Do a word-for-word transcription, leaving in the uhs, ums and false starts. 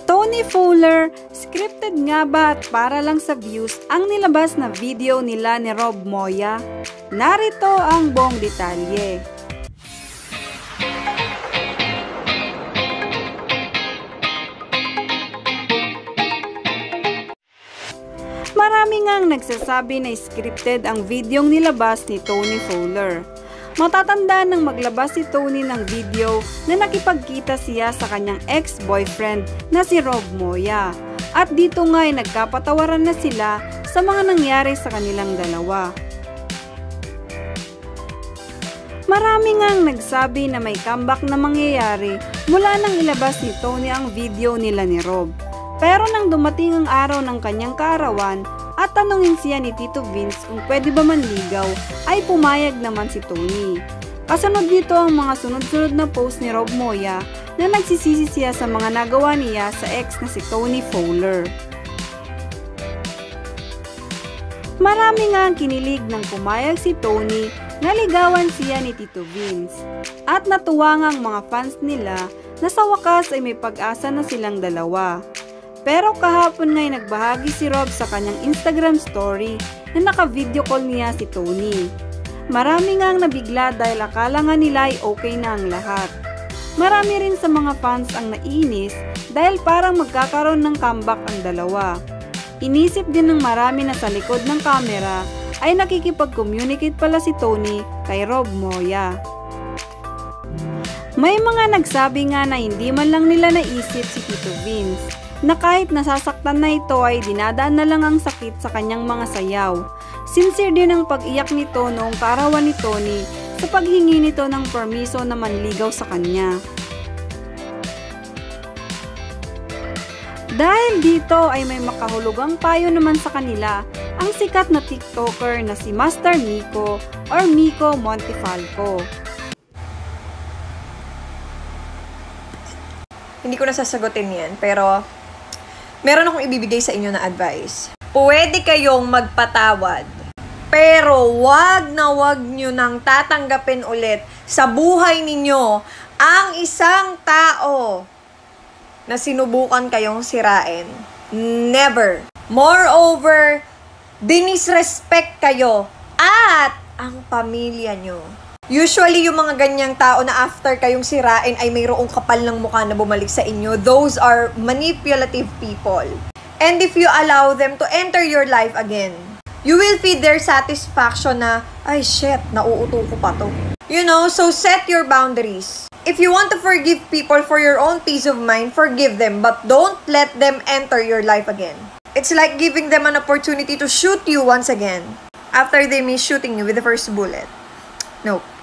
Tony Fowler, scripted nga ba at para lang sa views ang nilabas na video nila ni Rob Moya? Narito ang buong detalye. Marami ngang nagsasabi na scripted ang videong nilabas ni Tony Fowler. Matatanda nang maglabas si Tony ng video na nakipagkita siya sa kanyang ex-boyfriend na si Rob Moya. At dito nga ay nagkapatawaran na sila sa mga nangyari sa kanilang dalawa. Marami ngang nagsabi na may comeback na mangyayari mula nang ilabas ni Tony ang video nila ni Rob. Pero nang dumating ang araw ng kanyang kaarawan at tanungin siya ni Tito Vince kung pwede ba manligaw, ay pumayag naman si Tony. Kasunod dito ang mga sunod-sunod na post ni Rob Moya na nagsisisi siya sa mga nagawa niya sa ex na si Tony Fowler. Marami nga ang kinilig nang pumayag si Tony na ligawan siya ni Tito Vince. At natuwa nga ang mga fans nila na sa wakas ay may pag-asa na silang dalawa. Pero kahapon nga'y nagbahagi si Rob sa kanyang Instagram story na naka-video call niya si Tony. Marami nga ang nabigla dahil akala nga nila ay okay na ang lahat. Marami rin sa mga fans ang nainis dahil parang magkakaroon ng comeback ang dalawa. Inisip din ng marami na sa likod ng camera ay nakikipag-communicate pala si Tony kay Rob Moya. May mga nagsabi nga na hindi man lang nila naisip si Tito Vince na kahit nasasaktan na ito ay dinadaan na lang ang sakit sa kanyang mga sayaw. Sincere din ang pag-iyak nito noong kaarawan ni Tony sa paghingi nito ng permiso na manligaw sa kanya. Dahil dito ay may makahulugang payo naman sa kanila ang sikat na TikToker na si Master Miko or Miko Montefalco. Hindi ko na sasagutin yan, pero meron akong ibibigay sa inyo na advice. Pwede kayong magpatawad, pero wag na wag nyo nang tatanggapin ulit sa buhay ninyo ang isang tao na sinubukan kayong sirain. Never. Moreover, dinisrespect kayo at ang pamilya nyo. Usually, yung mga ganyang tao na after kayong sirain ay mayroong kapal ng mukha na bumalik sa inyo. Those are manipulative people. And if you allow them to enter your life again, you will feed their satisfaction na, ay shit, nauuto ko pa to. You know, so set your boundaries. If you want to forgive people for your own peace of mind, forgive them, but don't let them enter your life again. It's like giving them an opportunity to shoot you once again after they miss shooting you with the first bullet. No.